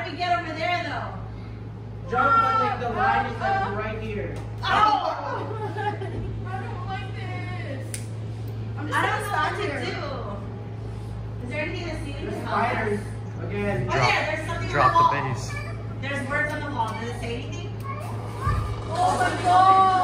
do we get over there though? Jump, but like the line is like right here. Oh! I don't like this. I don't know what to do. Is there anything to see? The spiders again. Oh yeah, there's something Drop on the the wall. base. There's words on the wall. Does it say anything? Oh my god.